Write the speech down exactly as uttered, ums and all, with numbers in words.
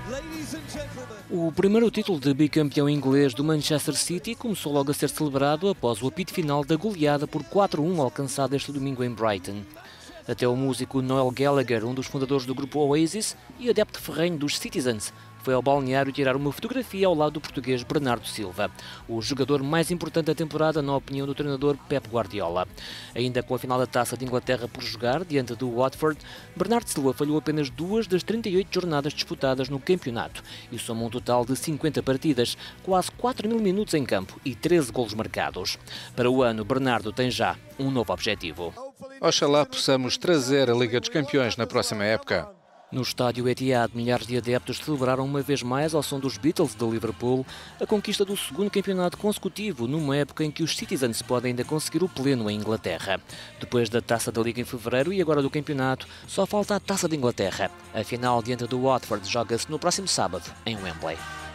O primeiro título de bicampeão inglês do Manchester City começou logo a ser celebrado após o apito final da goleada por quatro a um alcançada este domingo em Brighton. Até o músico Noel Gallagher, um dos fundadores do grupo Oasis e adepto ferrenho dos Citizens, foi ao balneário tirar uma fotografia ao lado do português Bernardo Silva, o jogador mais importante da temporada na opinião do treinador Pep Guardiola. Ainda com a final da Taça de Inglaterra por jogar, diante do Watford, Bernardo Silva falhou apenas duas das trinta e oito jornadas disputadas no campeonato e soma um total de cinquenta partidas, quase quatro mil minutos em campo e treze golos marcados. Para o ano, Bernardo tem já um novo objetivo. Oxalá possamos trazer a Liga dos Campeões na próxima época. No estádio Etihad, milhares de adeptos celebraram uma vez mais, ao som dos Beatles de Liverpool, a conquista do segundo campeonato consecutivo, numa época em que os Citizens podem ainda conseguir o pleno em Inglaterra. Depois da Taça da Liga em fevereiro e agora do campeonato, só falta a Taça de Inglaterra. A final diante do Watford joga-se no próximo sábado, em Wembley.